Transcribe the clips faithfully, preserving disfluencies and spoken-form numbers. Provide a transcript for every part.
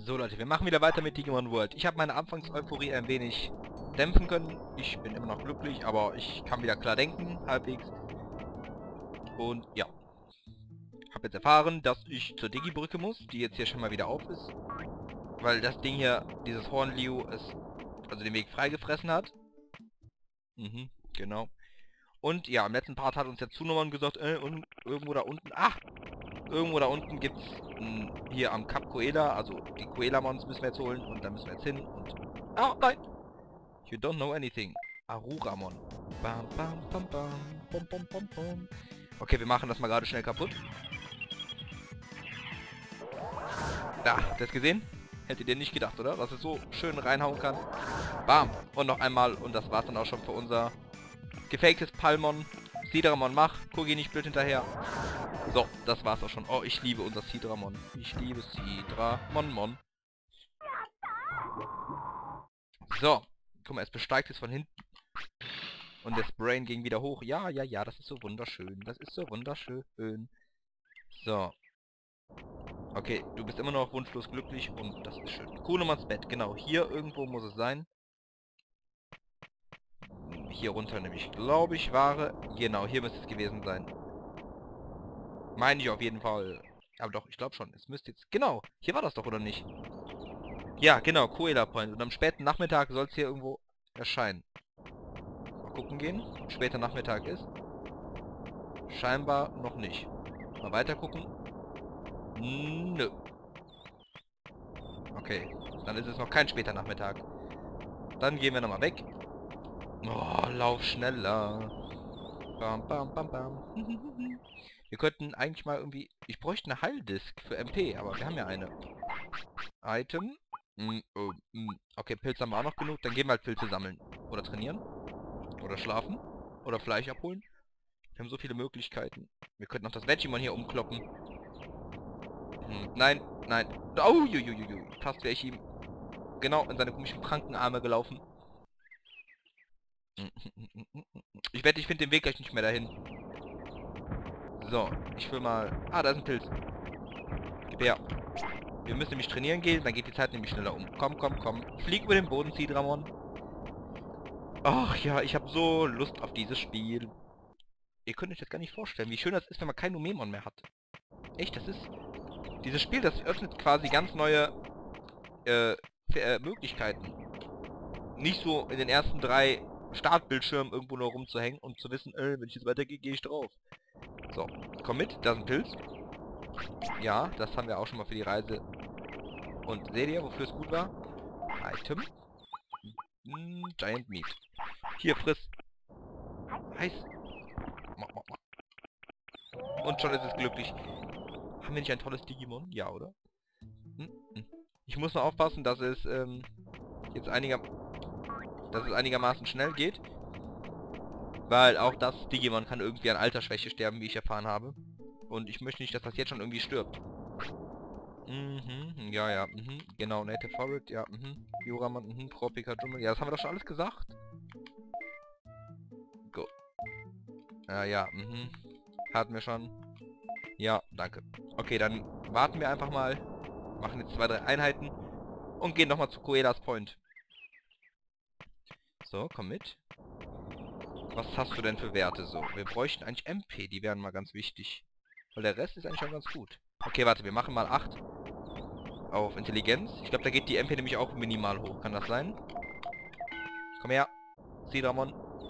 So Leute, wir machen wieder weiter mit Digimon World. Ich habe meine Anfangs-Euphorie ein wenig dämpfen können. Ich bin immer noch glücklich, aber ich kann wieder klar denken, halbwegs. Und ja. Habe jetzt erfahren, dass ich zur Digi-Brücke muss, die jetzt hier schon mal wieder auf ist. Weil das Ding hier, dieses Hornliu, es also den Weg freigefressen hat. Mhm, genau. Und ja, im letzten Part hat uns der Zunummern gesagt, äh, und irgendwo da unten, ah! Irgendwo da unten gibt's mh, hier am Kap Koela, also die Koelamons müssen wir jetzt holen und da müssen wir jetzt hin und... Ah, nein! You don't know anything. Aruramon. Bam, bam, bam, bam, bam, bam, bam, bam. Okay, wir machen das mal gerade schnell kaputt. Da, habt ihr das gesehen? Hättet ihr nicht gedacht, oder? Dass es so schön reinhauen kann. Bam! Und noch einmal und das war's dann auch schon für unser gefaktes Palmon. Sidramon, mach. Kogi nicht blöd hinterher. So, das war's auch schon. Oh, ich liebe unser Sidramon. Ich liebe Sidramon, Mon. So. Guck mal, es besteigt es von hinten. Und das Brain ging wieder hoch. Ja, ja, ja, das ist so wunderschön. Das ist so wunderschön. So. Okay, du bist immer noch wunschlos glücklich und das ist schön. Kuhnummers Bett, genau. Hier irgendwo muss es sein. Hier runter nämlich, glaube ich, war... Genau, hier müsste es gewesen sein. Meine ich auf jeden Fall. Aber doch, ich glaube schon. Es müsste jetzt... Genau, hier war das doch, oder nicht? Ja, genau, Koela Point. Und am späten Nachmittag soll es hier irgendwo erscheinen. Mal gucken gehen, ob später Nachmittag ist. Scheinbar noch nicht. Mal weiter gucken. Nö. Okay, dann ist es noch kein später Nachmittag. Dann gehen wir nochmal weg. Oh, lauf schneller. Bam, bam, bam, bam. Wir könnten eigentlich mal irgendwie... Ich bräuchte eine Heildisk für M P, aber wir haben ja eine. Item. Mm, oh, mm. Okay, Pilze haben wir auch noch genug. Dann gehen wir halt Pilze sammeln. Oder trainieren. Oder schlafen. Oder Fleisch abholen. Wir haben so viele Möglichkeiten. Wir könnten noch das Vegemon hier umkloppen. Hm, nein, nein. Oh, ju, ju, ju, ju. Fast wäre ich ihm genau in seine komischen Krankenarme gelaufen. Ich wette, ich finde den Weg gleich nicht mehr dahin. So, ich will mal... Ah, da ist ein Pilz. Gib her. Wir müssen nämlich trainieren gehen, dann geht die Zeit nämlich schneller um. Komm, komm, komm. Flieg über den Boden, Sidramon. Ach ja, ich habe so Lust auf dieses Spiel. Ihr könnt euch das gar nicht vorstellen, wie schön das ist, wenn man kein Numemon mehr hat. Echt, das ist... Dieses Spiel, das öffnet quasi ganz neue äh, äh, Möglichkeiten. Nicht so in den ersten drei Startbildschirmen irgendwo nur rumzuhängen und zu wissen, äh, wenn ich jetzt weitergehe, gehe ich drauf. So, komm mit, da ist ein Pilz. Ja, das haben wir auch schon mal für die Reise. Und seht ihr, wofür es gut war? Item. Mm, Giant Meat. Hier, friss. Heiß. Und schon ist es glücklich. Haben wir nicht ein tolles Digimon? Ja, oder? Hm? Hm. Ich muss nur aufpassen, dass es ähm, jetzt einiger... dass es einigermaßen schnell geht. Weil auch das Digimon kann irgendwie an Altersschwäche sterben, wie ich erfahren habe. Und ich möchte nicht, dass das jetzt schon irgendwie stirbt. Mhm, ja, ja, mhm, genau, Native Forest, ja, mhm, Juramon, mhm, Tropica Dschungel, ja, das haben wir doch schon alles gesagt. Go. Ja, ja, mhm, hatten wir schon. Ja, danke. Okay, dann warten wir einfach mal, machen jetzt zwei, drei Einheiten und gehen nochmal zu Koelas Point. So, komm mit. Was hast du denn für Werte so? Wir bräuchten eigentlich M P, die wären mal ganz wichtig. Weil der Rest ist eigentlich schon ganz gut. Okay, warte, wir machen mal acht auf Intelligenz. Ich glaube, da geht die M P nämlich auch minimal hoch. Kann das sein? Komm her. Sidramon.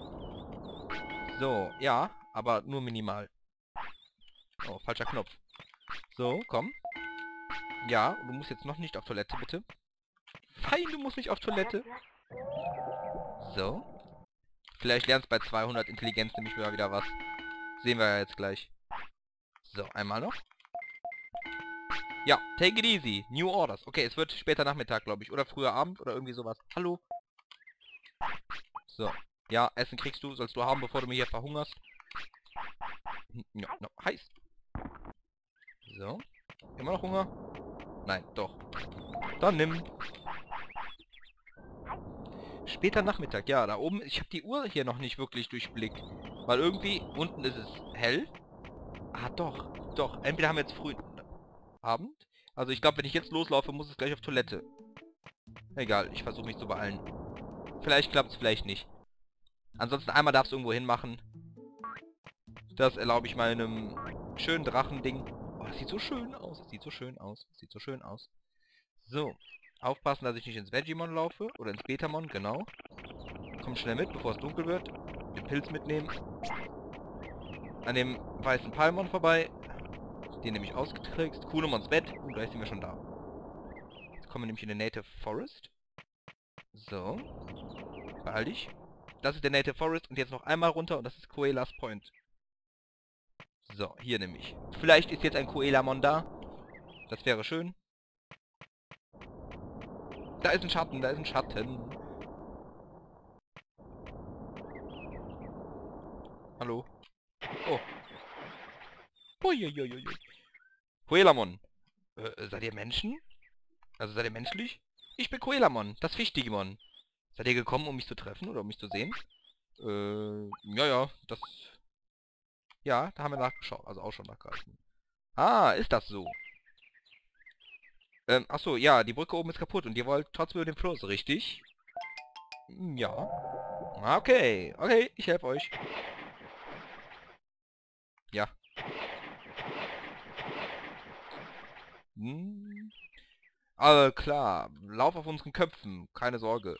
So, ja, aber nur minimal. Oh, falscher Knopf. So, komm. Ja, du musst jetzt noch nicht auf Toilette, bitte. Fein, du musst nicht auf Toilette. So. Vielleicht lernst bei zweihundert Intelligenz nämlich mal wieder was. Sehen wir ja jetzt gleich. So, einmal noch. Ja, take it easy. New Orders. Okay, es wird später Nachmittag, glaube ich. Oder früher Abend oder irgendwie sowas. Hallo? So. Ja, Essen kriegst du, sollst du haben, bevor du mich hier verhungerst. Ja, no, heiß. So. Immer noch Hunger? Nein, doch. Dann nimm. Später Nachmittag, ja, da oben, ich habe die Uhr hier noch nicht wirklich durchblickt. Weil irgendwie, unten ist es hell. Ah, doch, doch. Entweder haben wir jetzt früh Abend. Also ich glaube, wenn ich jetzt loslaufe, muss es gleich auf Toilette. Egal, ich versuche mich zu beeilen. Vielleicht klappt es, vielleicht nicht. Ansonsten einmal darfst du irgendwo hinmachen. Das erlaube ich meinem schönen Drachending. Oh, das sieht so schön aus. Das sieht so schön aus. Das sieht so schön aus. So. Aufpassen, dass ich nicht ins Vegemon laufe. Oder ins Betamon, genau. Komm schnell mit, bevor es dunkel wird. Den Pilz mitnehmen. An dem weißen Palmon vorbei. Den nämlich ausgetrickst. Kunemons Bett. Und gleich sind wir schon da. Jetzt kommen wir nämlich in den Native Forest. So. Beeil dich. Das ist der Native Forest. Und jetzt noch einmal runter. Und das ist Koelas Point. So, hier nämlich. Vielleicht ist jetzt ein Koelamon da. Das wäre schön. Da ist ein Schatten, da ist ein Schatten. Hallo. Oh. Uiuiuiui. Koelamon. Äh, seid ihr Menschen? Also seid ihr menschlich? Ich bin Koelamon, das Fisch-Digimon. Seid ihr gekommen, um mich zu treffen oder um mich zu sehen? Äh, ja, ja, das... Ja, da haben wir nachgeschaut, also auch schon nachgehalten. Ah, ist das so? Ähm, achso, ja, die Brücke oben ist kaputt und ihr wollt trotzdem über den Fluss, richtig? Hm, ja. Okay, okay, ich helfe euch. Ja. Hm. Aber klar, lauf auf unseren Köpfen, keine Sorge.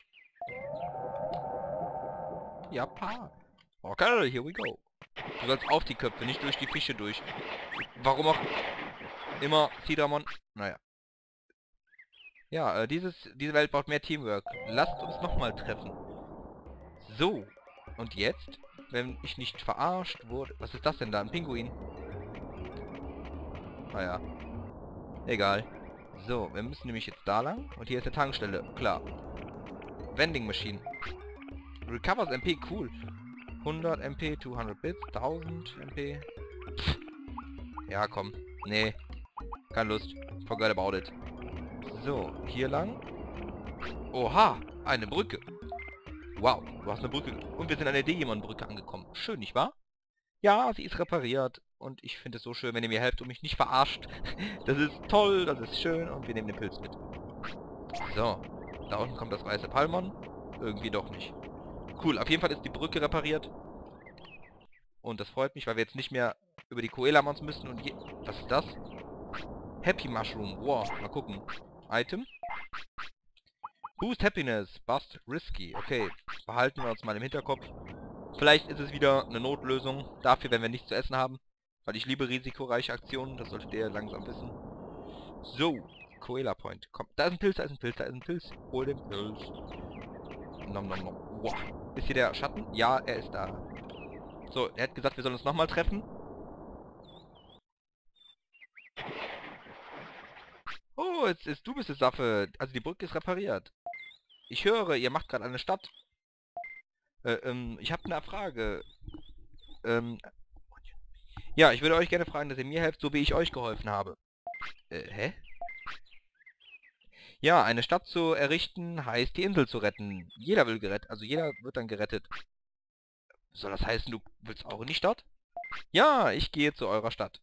Ja, pa. Okay, here we go. Du sollst auf die Köpfe, nicht durch die Fische durch. Warum auch immer, Sidramon. Naja. Ja, äh, dieses, diese Welt braucht mehr Teamwork. Lasst uns nochmal treffen. So. Und jetzt? Wenn ich nicht verarscht wurde... Was ist das denn da? Ein Pinguin? Naja. Egal. So, wir müssen nämlich jetzt da lang. Und hier ist eine Tankstelle. Klar. Vending Machine. Recovers M P, cool. hundert M P, zweihundert Bits, tausend M P. Pff. Ja, komm. Nee. Keine Lust. Forget about it. So, hier lang. Oha, eine Brücke. Wow, du hast eine Brücke. Und wir sind an der Digimon-Brücke angekommen. Schön, nicht wahr? Ja, sie ist repariert. Und ich finde es so schön, wenn ihr mir helft und mich nicht verarscht. Das ist toll, das ist schön. Und wir nehmen den Pilz mit. So, da unten kommt das weiße Palmon. Irgendwie doch nicht. Cool, auf jeden Fall ist die Brücke repariert. Und das freut mich, weil wir jetzt nicht mehr über die Koelamons müssen. Und je... Was ist das? Happy Mushroom. Wow, mal gucken. Item. Boost Happiness. Bust Risky. Okay, behalten wir uns mal im Hinterkopf. Vielleicht ist es wieder eine Notlösung dafür, wenn wir nichts zu essen haben. Weil ich liebe risikoreiche Aktionen. Das solltet ihr langsam wissen. So, Koela Point. Komm, da ist ein Pilz, da ist ein Pilz, da ist ein Pilz. Hol den Pilz. Nom nom nom. Wow. Ist hier der Schatten? Ja, er ist da. So, er hat gesagt, wir sollen uns nochmal treffen. Oh, jetzt ist du bist es, Saffe. Also die Brücke ist repariert. Ich höre, ihr macht gerade eine Stadt. Äh, ähm, ich habe eine Frage. Ähm, ja, ich würde euch gerne fragen, dass ihr mir helft, so wie ich euch geholfen habe. Äh, hä? Ja, eine Stadt zu errichten, heißt die Insel zu retten. Jeder will gerettet, also jeder wird dann gerettet. Soll das heißen, du willst auch in die Stadt? Ja, ich gehe zu eurer Stadt.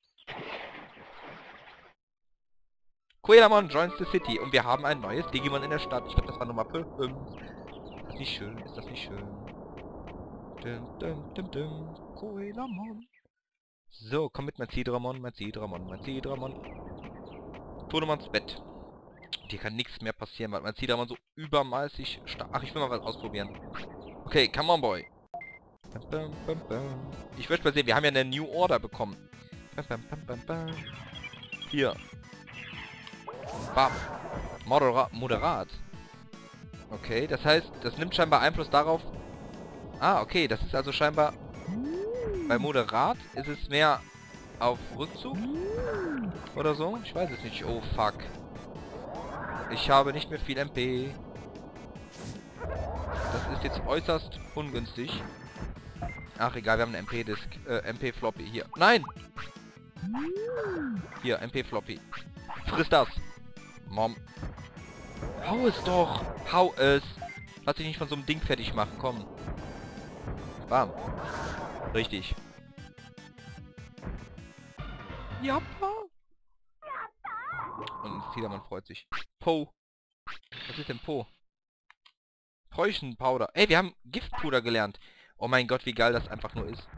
Koelamon joins the city und wir haben ein neues Digimon in der Stadt. Ich glaube, das war Nummer fünf. Ist das nicht schön? Ist das nicht schön? Dum, dum, dum, dum. Koelamon. So, komm mit, mein Sidramon, mein Sidramon, mein Sidramon. Tonemons Bett. Hier kann nichts mehr passieren, weil mein Sidramon so übermäßig stark... Ach, ich will mal was ausprobieren. Okay, come on, boy. Ich möchte mal sehen, wir haben ja eine New Order bekommen. Hier. Bam. Modera moderat. Okay, das heißt, das nimmt scheinbar Einfluss darauf... Ah, okay, das ist also scheinbar... Bei moderat ist es mehr auf Rückzug? Oder so? Ich weiß es nicht. Oh, fuck. Ich habe nicht mehr viel M P. Das ist jetzt äußerst ungünstig. Ach, egal, wir haben eine M P-Disk. Äh, M P-Floppy. Hier. Nein! Hier, M P-Floppy. Friss das! Mom. Hau es doch! Hau es! Lass dich nicht von so einem Ding fertig machen, komm. Bam. Richtig. Jappa. Tigermann freut sich. Po. Was ist denn Po? Räuchenpowder. Ey, wir haben Giftpuder gelernt. Oh mein Gott, wie geil das einfach nur ist.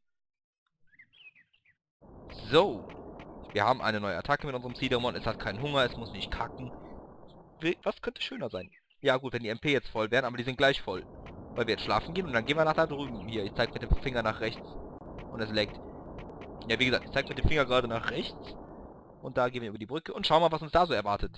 So. Wir haben eine neue Attacke mit unserem Seedramon. Es hat keinen Hunger, es muss nicht kacken. Was könnte schöner sein? Ja gut, wenn die M P jetzt voll wären, aber die sind gleich voll. Weil wir jetzt schlafen gehen und dann gehen wir nach da drüben. Hier, ich zeige mit dem Finger nach rechts. Und es leckt. Ja, wie gesagt, ich zeige mit dem Finger gerade nach rechts. Und da gehen wir über die Brücke und schauen mal, was uns da so erwartet.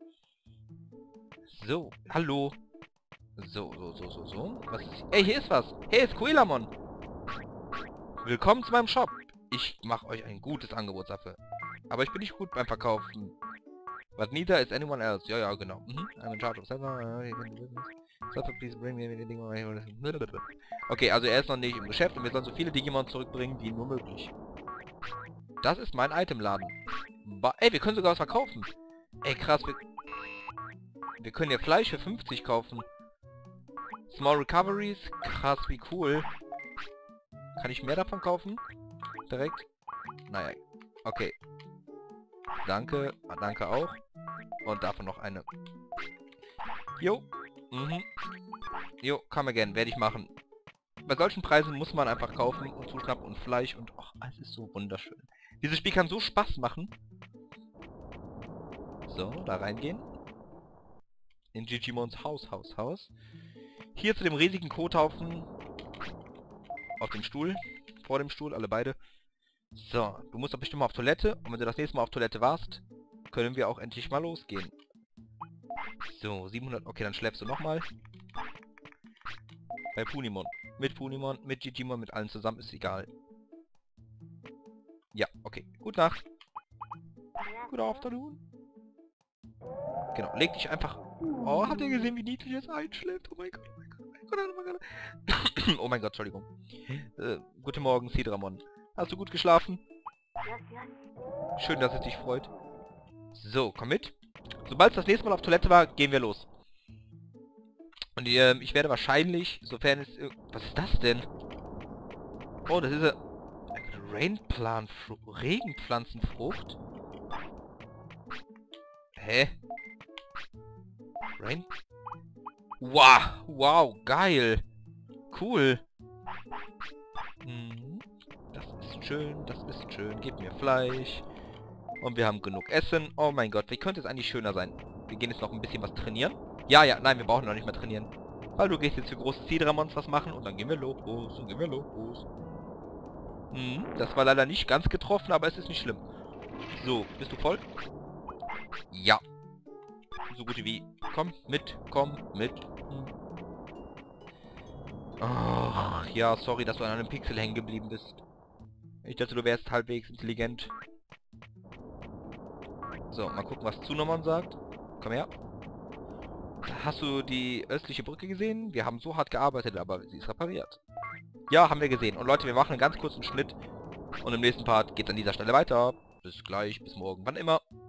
So, hallo. So, so, so, so, so. Was ist... Ey, hier ist was. Hey, ist Coelamon. Willkommen zu meinem Shop. Ich mache euch ein gutes Angebot dafür. Aber ich bin nicht gut beim Verkaufen. But neither is anyone else. Ja, ja, genau. Mhm. I'm in charge of please bring me anything. Okay, also er ist noch nicht im Geschäft und wir sollen so viele Digimon zurückbringen, wie nur möglich. Das ist mein Itemladen. Ba Ey, wir können sogar was verkaufen. Ey, krass. Wir, wir können ja Fleisch für fünfzig kaufen. Small Recoveries. Krass, wie cool. Kann ich mehr davon kaufen? Direkt? Naja. Okay. Danke. Danke auch. Und davon noch eine. Jo. Mhm. Jo, come again. Werde ich machen. Bei solchen Preisen muss man einfach kaufen und zuschnappen und Fleisch und... Och, es ist so wunderschön. Dieses Spiel kann so Spaß machen. So, da reingehen. In Digimons Haus, Haus, Haus. Hier zu dem riesigen Kothaufen. Auf dem Stuhl. Vor dem Stuhl, alle beide. So, du musst doch bestimmt mal auf Toilette. Und wenn du das nächste Mal auf Toilette warst, können wir auch endlich mal losgehen. So, siebenhundert... Okay, dann schläfst du nochmal. Bei Punimon. Mit Punimon, mit Digimon, mit allen zusammen, ist egal. Ja, okay. Gute Nacht. Good afternoon. Genau, leg dich einfach... Oh, habt ihr gesehen, wie niedlich es einschläft? Oh mein Gott, oh mein Gott, oh mein Gott, oh mein Gott. Oh mein Gott, Entschuldigung. Äh, guten Morgen, Seedramon. Hast du gut geschlafen? Schön, dass es dich freut. So, komm mit. Sobald es das nächste Mal auf Toilette war, gehen wir los. Und äh, ich werde wahrscheinlich, sofern es... Was ist das denn? Oh, das ist eine Rainplanfrucht. Regenpflanzenfrucht? Hä? Rain... Wow, wow, geil. Cool. Hm, das ist schön, das ist schön. Gib mir Fleisch. Und wir haben genug Essen. Oh mein Gott, wie könnte es eigentlich schöner sein? Wir gehen jetzt noch ein bisschen was trainieren. Ja, ja, nein, wir brauchen noch nicht mehr trainieren. Weil du gehst jetzt für große Seedramons was machen und dann gehen wir los. Dann gehen wir los. Hm, das war leider nicht ganz getroffen, aber es ist nicht schlimm. So, bist du voll? Ja. So gut wie. Komm, mit, komm, mit. Hm. Ach, ja, sorry, dass du an einem Pixel hängen geblieben bist. Ich dachte, du wärst halbwegs intelligent. So, mal gucken, was Tsunomon sagt. Komm her. Hast du die östliche Brücke gesehen? Wir haben so hart gearbeitet, aber sie ist repariert. Ja, haben wir gesehen. Und Leute, wir machen einen ganz kurzen Schnitt. Und im nächsten Part geht es an dieser Stelle weiter. Bis gleich, bis morgen, wann immer.